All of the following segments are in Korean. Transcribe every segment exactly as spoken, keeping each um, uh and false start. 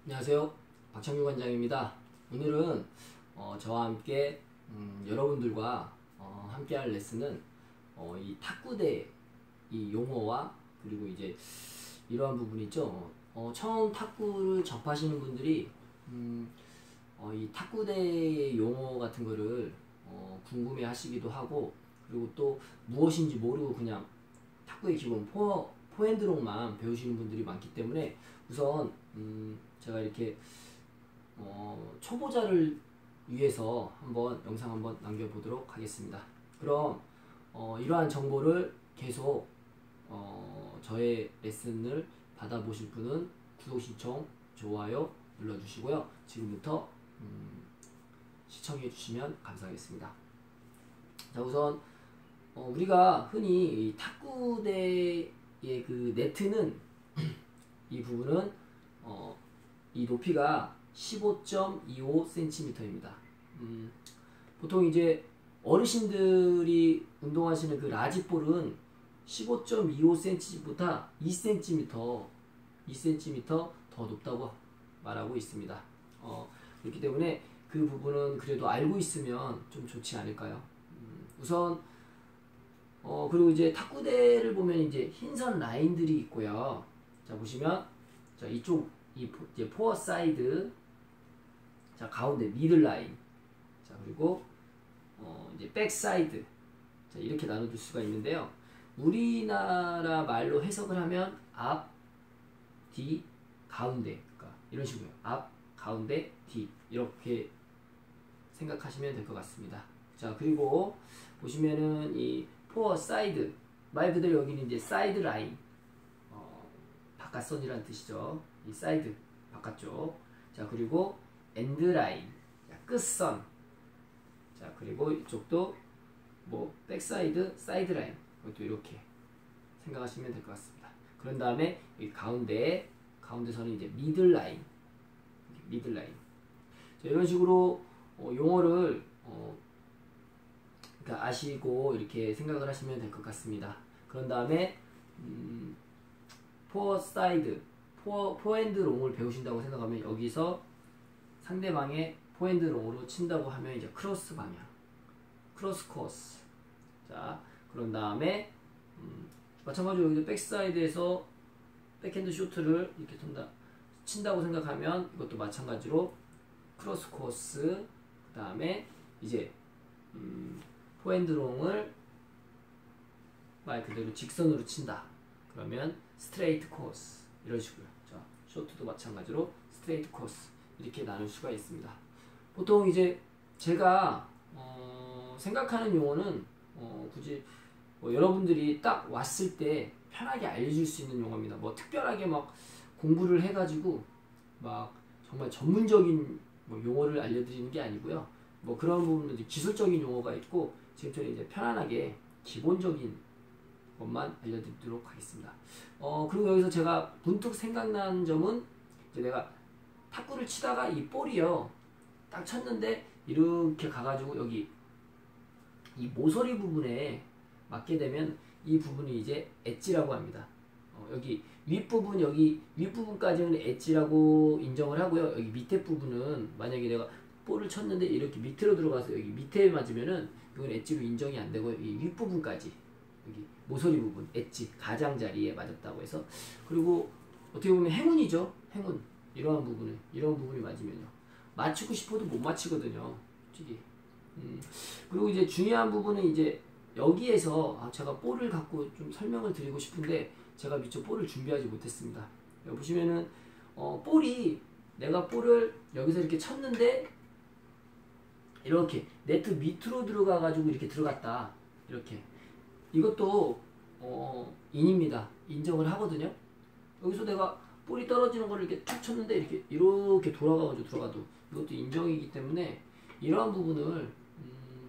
안녕하세요. 박창규 관장입니다. 오늘은 어, 저와 함께 음, 여러분들과 어, 함께 할 레슨은 어, 이 탁구대 이 용어와 그리고 이제 이러한 부분이 있죠. 어, 처음 탁구를 접하시는 분들이 음, 어, 이 탁구대의 용어 같은 거를 어, 궁금해 하시기도 하고, 그리고 또 무엇인지 모르고 그냥 탁구의 기본 포, 포핸드롱만 배우시는 분들이 많기 때문에 우선 음, 제가 이렇게 어, 초보자를 위해서 한번 영상 한번 남겨보도록 하겠습니다. 그럼 어, 이러한 정보를 계속 어, 저의 레슨을 받아보실 분은 구독, 신청, 좋아요 눌러주시고요. 지금부터 음, 시청해 주시면 감사하겠습니다. 자, 우선 어, 우리가 흔히 이 탁구대의 그 네트는 이 부분은 어, 이 높이가 십오 점 이오 센티미터입니다. 음, 보통 이제 어르신들이 운동하시는 그 라지볼은 십오 점 이오 센티미터보다 이 센티미터, 이 센티미터 더 높다고 말하고 있습니다. 어, 그렇기 때문에 그 부분은 그래도 알고 있으면 좀 좋지 않을까요? 음, 우선 어, 그리고 이제 탁구대를 보면 이제 흰선 라인들이 있고요. 자, 보시면 자, 이쪽 이 이제 포어 사이드, 자, 가운데 미들 라인, 자, 그리고 어, 이제 백 사이드, 자, 이렇게 나눠줄 수가 있는데요. 우리나라 말로 해석을 하면 앞, 뒤, 가운데, 그러니까 이런 식으로요. 앞, 가운데, 뒤, 이렇게 생각하시면 될 것 같습니다. 자, 그리고 보시면은 이 포어 사이드, 말 그대로 여기는 이제 사이드 라인, 어, 바깥선이라는 뜻이죠. 이 사이드, 바깥쪽. 자, 그리고 엔드 라인, 자, 끝선. 자, 그리고 이쪽도 뭐 백사이드, 사이드 라인, 이것도 이렇게 생각하시면 될 것 같습니다. 그런 다음에 이 가운데, 가운데서는 이제 미들 라인, 미들 라인. 자, 이런 식으로 어, 용어를 어, 그러니까 아시고 이렇게 생각을 하시면 될 것 같습니다. 그런 다음에 음, 포어 사이드, 포어, 포핸드 롱을 배우신다고 생각하면 여기서 상대방의 포핸드 롱으로 친다고 하면 이제 크로스 방향, 크로스 코스. 자, 그런 다음에 음, 마찬가지로 여기서 백사이드에서 백핸드 쇼트를 이렇게 ton다, 친다고 생각하면 이것도 마찬가지로 크로스 코스. 그 다음에 이제 음, 포핸드롱을 말 그대로 직선으로 친다. 그러면 스트레이트 코스, 이런 식으로. 자, 쇼트도 마찬가지로 스트레이트 코스, 이렇게 나눌 수가 있습니다. 보통 이제 제가 어, 생각하는 용어는 어, 굳이 뭐 여러분들이 딱 왔을 때 편하게 알려줄 수 있는 용어입니다. 뭐 특별하게 막 공부를 해가지고 막 정말 전문적인 뭐 용어를 알려드리는 게 아니고요. 뭐 그런 부분도 기술적인 용어가 있고, 지금처럼 이제 편안하게 기본적인 것만 알려드리도록 하겠습니다. 어, 그리고 여기서 제가 문득 생각난 점은, 이제 내가 탁구를 치다가 이 볼이요, 딱 쳤는데 이렇게 가가지고 여기 이 모서리 부분에 맞게 되면 이 부분이 이제 엣지라고 합니다. 어, 여기 윗부분, 여기 윗부분까지는 엣지라고 인정을 하고요. 여기 밑에 부분은 만약에 내가 볼을 쳤는데 이렇게 밑으로 들어가서 여기 밑에 맞으면은 이건 엣지로 인정이 안 되고, 이 윗부분까지 여기 모서리 부분 엣지 가장자리에 맞았다고 해서, 그리고 어떻게 보면 행운이죠. 행운. 이러한 부분은, 이런 부분이 맞으면요, 맞추고 싶어도 못 맞히거든요, 솔직히. 음, 그리고 이제 중요한 부분은 이제 여기에서 아, 제가 볼을 갖고 좀 설명을 드리고 싶은데 제가 미처 볼을 준비하지 못했습니다. 여기 보시면은 어, 볼이, 내가 볼을 여기서 이렇게 쳤는데 이렇게 네트 밑으로 들어가 가지고 이렇게 들어갔다, 이렇게. 이것도 어, 인입니다. 인정을 하거든요. 여기서 내가 볼이 떨어지는 걸 이렇게 툭 쳤는데 이렇게 이렇게 돌아가 가지고 들어가도 이것도 인정이기 때문에, 이러한 부분을 음,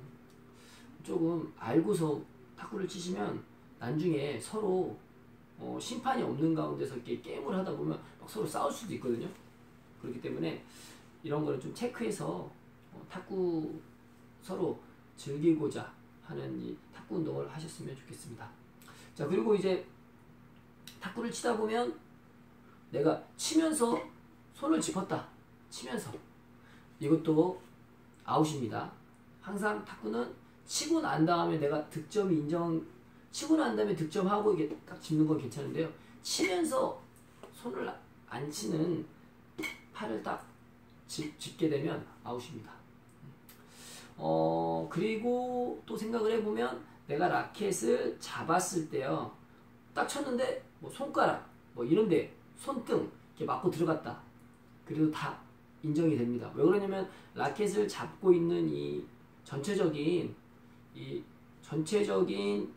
조금 알고서 탁구를 치시면 나중에 서로 어, 심판이 없는 가운데서 이렇게 게임을 하다 보면 막 서로 싸울 수도 있거든요. 그렇기 때문에 이런 거를 좀 체크해서 어, 탁구 서로 즐기고자 하는 이 탁구 운동을 하셨으면 좋겠습니다. 자, 그리고 이제 탁구를 치다 보면 내가 치면서 손을 짚었다 치면서 이것도 아웃입니다. 항상 탁구는 치고 난 다음에 내가 득점 인정 치고 난 다음에 득점하고 이게 딱 짚는 건 괜찮은데요. 치면서 손을 안 치는 팔을 딱 짚, 짚게 되면 아웃입니다. 어 그리고 또 생각을 해보면 내가 라켓을 잡았을 때요. 딱 쳤는데 뭐 손가락 뭐 이런데 손등 이렇게 맞고 들어갔다. 그래도 다 인정이 됩니다. 왜 그러냐면 라켓을 잡고 있는 이 전체적인 이 전체적인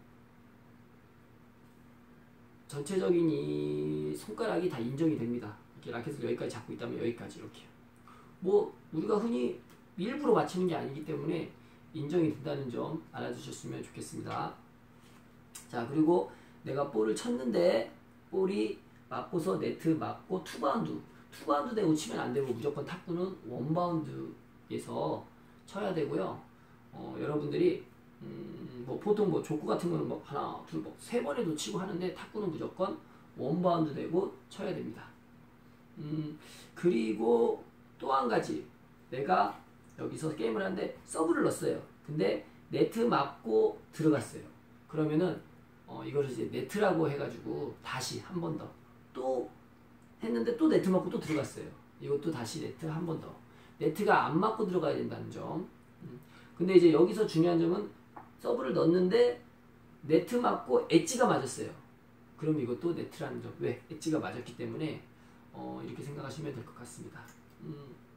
전체적인 이 손가락이 다 인정이 됩니다. 이렇게 라켓을 여기까지 잡고 있다면 여기까지 이렇게. 뭐 우리가 흔히 일부러 맞히는 게 아니기 때문에 인정이 된다는 점 알아주셨으면 좋겠습니다. 자, 그리고 내가 볼을 쳤는데 볼이 맞고서 네트 맞고 투바운드 투바운드 되고 치면 안 되고 무조건 탁구는 원바운드에서 쳐야 되고요. 어, 여러분들이 음, 뭐 보통 뭐 족구 같은 거는 뭐 하나 둘 뭐 세 번에도 치고 하는데 탁구는 무조건 원바운드 되고 쳐야 됩니다. 음, 그리고 또 한 가지 내가 여기서 게임을 하는데 서브를 넣었어요. 근데 네트 맞고 들어갔어요. 그러면은 어, 이거를 이제 네트라고 해가지고 다시 한 번 더 또 했는데 또 네트 맞고 또 들어갔어요. 이것도 다시 네트 한 번 더. 네트가 안 맞고 들어가야 된다는 점. 음. 근데 이제 여기서 중요한 점은 서브를 넣었는데 네트 맞고 엣지가 맞았어요. 그럼 이것도 네트라는 점. 왜? 엣지가 맞았기 때문에 어, 이렇게 생각하시면 될 것 같습니다. 음.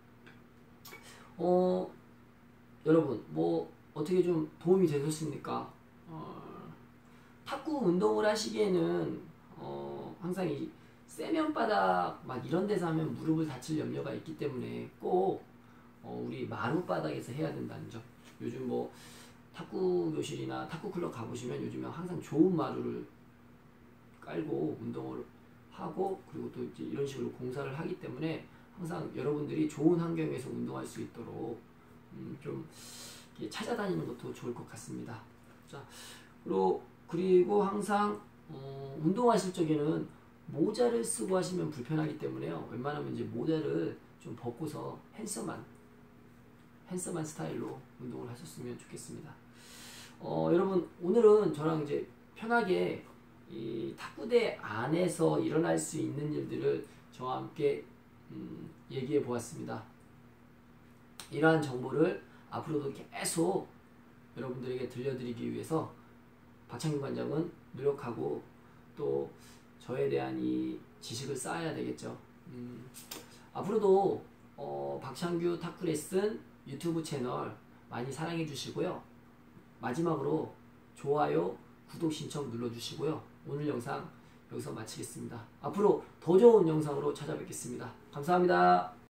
어, 여러분 뭐 어떻게 좀 도움이 되셨습니까? 어, 탁구 운동을 하시기에는 어, 항상 이 세면바닥 막 이런 데서 하면 무릎을 다칠 염려가 있기 때문에 꼭 어, 우리 마룻바닥에서 해야 된다는 점. 요즘 뭐 탁구 교실이나 탁구 클럽 가보시면 요즘에 항상 좋은 마루를 깔고 운동을 하고 그리고 또 이제 이런 식으로 공사를 하기 때문에 항상 여러분들이 좋은 환경에서 운동할 수 있도록 음, 좀 찾아다니는 것도 좋을 것 같습니다. 자, 그리고, 그리고 항상 어, 운동하실 적에는 모자를 쓰고 하시면 불편하기 때문에요. 웬만하면 이제 모자를 좀 벗고서 핸섬한 핸섬한 스타일로 운동을 하셨으면 좋겠습니다. 어, 여러분 오늘은 저랑 이제 편하게 이 탁구대 안에서 일어날 수 있는 일들을 저와 함께 음, 얘기해 보았습니다. 이러한 정보를 앞으로도 계속 여러분들에게 들려드리기 위해서 박창규 관장은 노력하고 또 저에 대한 이 지식을 쌓아야 되겠죠. 음, 앞으로도 어, 박창규 탁구 레슨 유튜브 채널 많이 사랑해 주시고요. 마지막으로 좋아요, 구독 신청 눌러주시고요. 오늘 영상 여기서 마치겠습니다. 앞으로 더 좋은 영상으로 찾아뵙겠습니다. 감사합니다.